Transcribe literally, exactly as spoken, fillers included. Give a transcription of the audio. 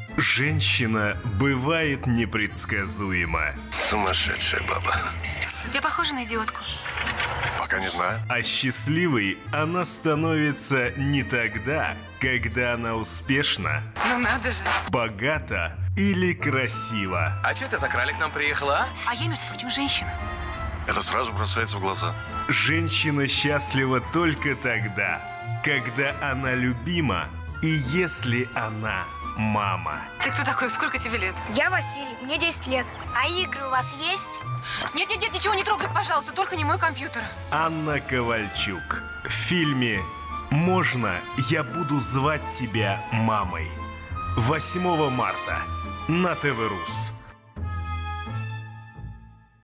Женщина бывает непредсказуема. Сумасшедшая баба. Я похожа на идиотку? Пока не знаю. А счастливой она становится не тогда, когда она успешна, Ну надо же. богата или красива. А что это за кралик к нам приехала, а? А я, между прочим, женщина. Это сразу бросается в глаза. Женщина счастлива только тогда, когда она любима и если она мама. Ты кто такой? Сколько тебе лет? Я Василий, мне десять лет. А игры у вас есть? Нет-нет-нет, ничего не трогай, пожалуйста, только не мой компьютер. Анна Ковальчук. В фильме «Можно, я буду звать тебя мамой». восьмого марта на ТВ Рус.